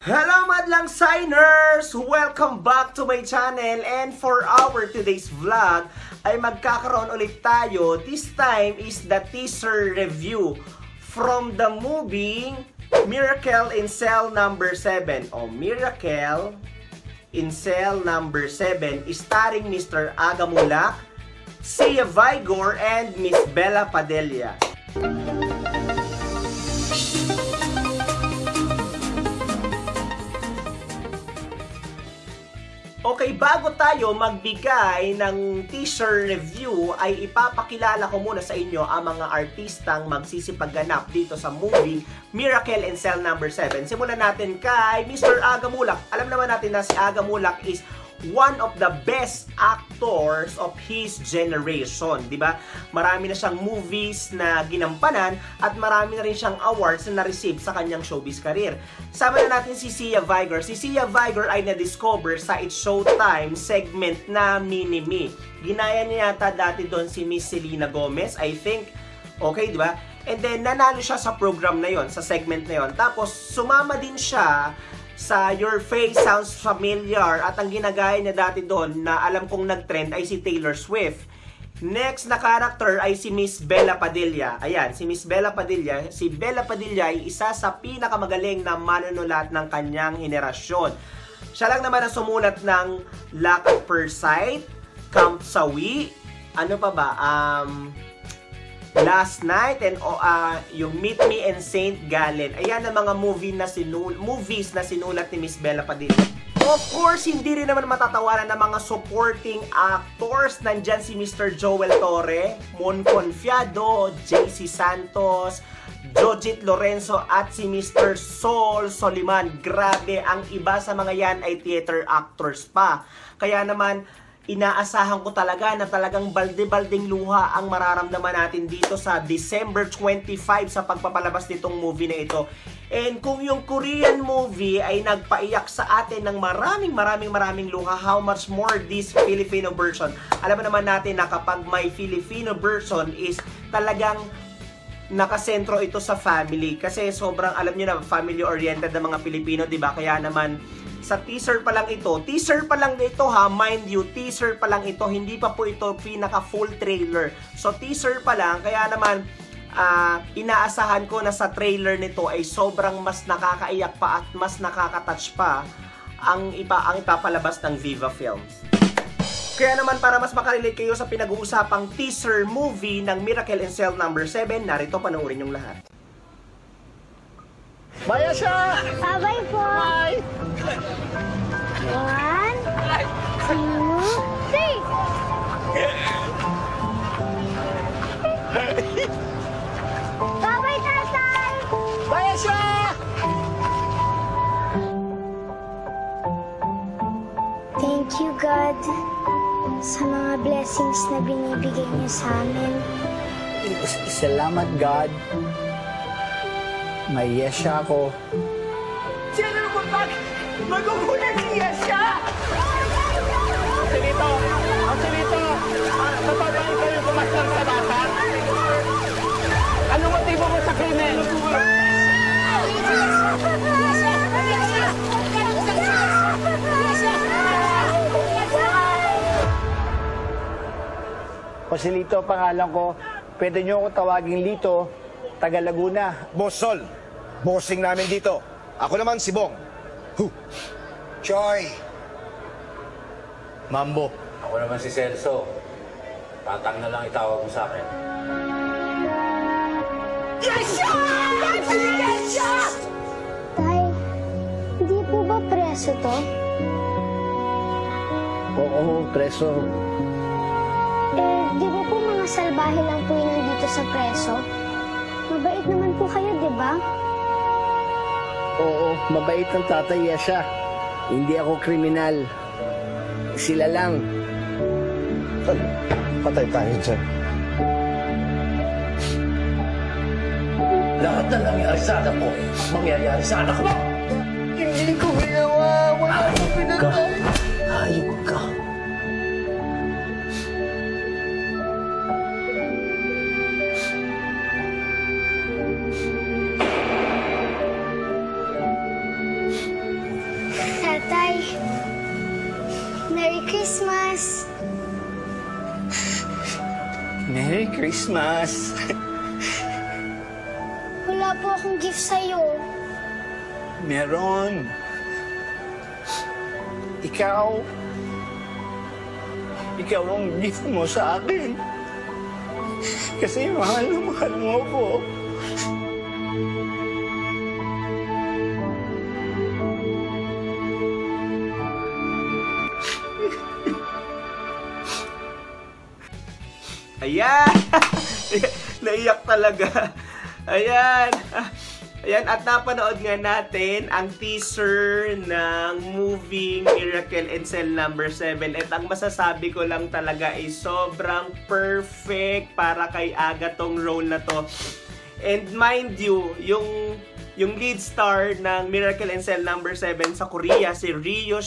Hello madlang signers! Welcome back to my channel, and for our today's vlog ay magkakaroon ulit tayo. This time is the teaser review from the movie Miracle in Cell Number 7 o Miracle in Cell Number 7 starring Mr. Agamulak, Vigor, and Miss Bela Padilla. Okay, bago tayo magbigay ng teaser review, ay ipapakilala ko muna sa inyo ang mga artistang magsisipagganap dito sa movie Miracle in Cell Number 7. Simulan natin kay Mr. Agamulak. Alam naman natin na si Agamulak is one of the best actors of his generation, di ba? Marami na siyang movies na ginampanan at marami na rin siyang awards na na-receive sa kanyang showbiz career. Sama na natin si Vigor. Si Vigor ay na-discover sa It's Showtime segment na Mini-Me. Ginaya niya yata dati doon si Miss Selena Gomez, I think. Okay, di ba? And then, nanalo siya sa program na yon, sa segment na yon. Tapos, sumama din siya sa Your Face Sounds Familiar at ang ginagaya niya dati doon na alam kong nag-trend ay si Taylor Swift. Next na character ay si Miss Bela Padilla. Ayan, si Miss Bela Padilla. Si Bela Padilla ay isa sa pinakamagaling na manunulat ng kanyang henerasyon. Siya lang naman ang sumulat ng Lack at First Sight, Camp Sawi, ano pa ba? Last Night, and yung Meet Me and Saint Gallen. Ayan ang mga movies na sinulat ni Miss Bela Padilla. Of course, hindi rin naman matatawaran ng mga supporting actors. Nandyan si Mr. Joel Torre, Mon Confiado, JC Santos, Jojit Lorenzo at si Mr. Sol Soliman. Grabe, ang iba sa mga yan ay theater actors pa. Kaya naman, inaasahan ko talaga na talagang balde-balding luha ang mararamdaman natin dito sa December 25 sa pagpapalabas nitong movie na ito. And kung yung Korean movie ay nagpaiyak sa atin ng maraming luha, how much more this Filipino version. Alam mo naman natin na kapag may Filipino version is talagang nakasentro ito sa family. Kasi sobrang, alam nyo na, family-oriented ng mga Pilipino, diba? Kaya naman, sa teaser pa lang ito ha, mind you, teaser pa lang ito, hindi pa po ito pinaka full trailer. So teaser pa lang, kaya naman inaasahan ko na sa trailer nito ay sobrang mas nakakaiyak pa at mas nakakatouch pa ang ipapalabas ng Viva Films. Kaya naman para mas makarelate kayo sa pinag-uusapang teaser movie ng Miracle in Cell Number 7, narito panoorin yung lahat. Bye siya! Bye po! Bye! 1, 2, 3! Bye-bye, tatay! Bye siya! Thank you, God, sa mga blessings na binibigay niyo sa amin. Salamat, God. May yesya ako. Sino naman ba? Magugulat si Yesha! Ang silito! Napabay kayo kumaslang sa bata? Anong motibo mo sa krimen? Joselito, pangalan ko. Pwede nyo ako tawaging Lito, taga Laguna. Boss Sol, bossing namin dito. Ako naman si Bong. Choy. Mambo. Ako naman si Celso. Tatang na lang itawag mo sa akin. Yesha! Yesha! Tay, hindi po ba preso to? Oo, preso. Di ba po mga salbahe lang po yung nandito sa preso? Mabait naman po kayo, di ba? Oo, mabait ang tatay Yesha. Hindi ako kriminal. Sila lang. Patay tayo dyan. Lahat na nangyari sa anak ko, mangyayari sa anak mo! Hindi ko ginawa. Wala akong pinagawa. Hayop ka. Tay, Merry Christmas! Merry Christmas! Wala po akong gift sa'yo. Meron. Ikaw ang gift mo sa akin. Kasi mahal na mahal mo ako. Ayan! Naiyak talaga. Ayan. Ayan, at napanood nga natin ang teaser ng movie Miracle in Cell number 7. At ang masasabi ko lang talaga ay sobrang perfect para kay Aga tong role na to. And mind you, yung lead star ng Miracle in Cell number 7 sa Korea, si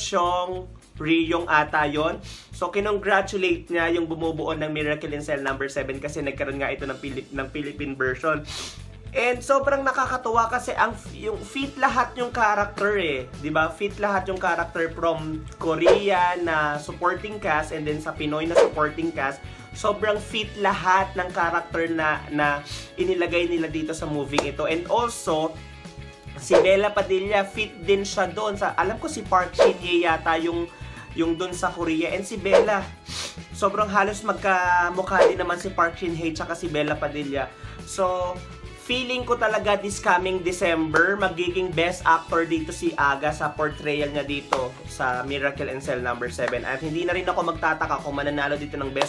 Ryong ata yon. So, kinongratulate niya yung bumubuo ng Miracle in Cell number 7 kasi nagkaroon nga ito ng Philippine version. And sobrang nakakatuwa kasi yung fit lahat yung character eh, 'di ba? Fit lahat yung character from Korea na supporting cast and then sa Pinoy na supporting cast. Sobrang fit lahat ng character na inilagay nila dito sa movie ito. And also si Bela Padilla, fit din siya doon sa, alam ko si Park Shin-hye yata yung doon sa Korea, and si Bela sobrang halos magkamukha din naman si Park Shin-hye tsaka si Bela Padilla. So feeling ko talaga this coming December, magiging best actor dito si Aga sa portrayal niya dito sa Miracle in Cell number 7. At hindi na rin ako magtataka kung mananalo dito ng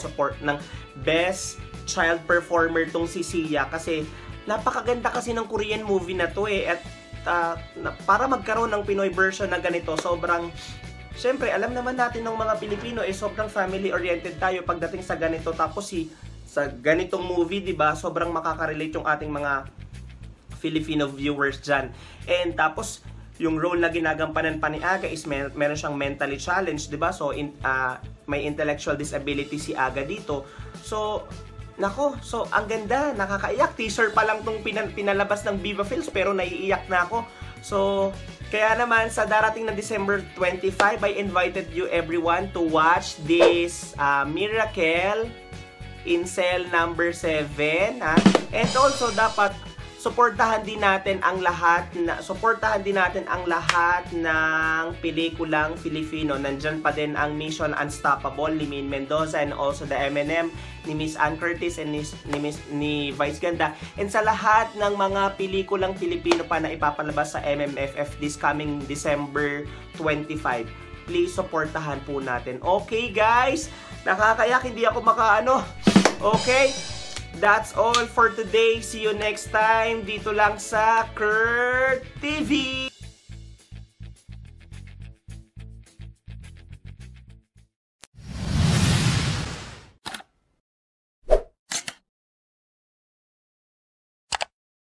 best child performer tong si Sia, kasi napakaganda kasi ng Korean movie na to eh. At para magkaroon ng Pinoy version na ganito, sobrang, syempre alam naman natin ng mga Pilipino eh, sobrang family oriented tayo pagdating sa ganito. Tapos sa ganitong movie, 'di ba? Sobrang makaka-relate yung ating mga Filipino viewers diyan. And tapos yung role na ginagampanan pa ni Aga is meron siyang mentally challenged, 'di ba? So may intellectual disability si Aga dito. So nako, so ang ganda, nakakaiyak. Teaser pa lang tong pinalabas ng Viva Films pero naiiyak na ako. So kaya naman sa darating na December 25, I invited you everyone to watch this Miracle in Cell number 7, ha? And also dapat suportahan din natin ang lahat ng pelikulang Filipino. Nandyan pa din ang Mission Unstoppable ni Min Mendoza, and also the M&M ni Miss Ann Curtis and ni Vice Ganda. And sa lahat ng mga pelikulang Filipino pa na ipapalabas sa MMFF this coming December 25, please supportahan po natin. Okay guys, nakakayak, hindi ako makaano. Okay, that's all for today. See you next time dito lang sa KurTV.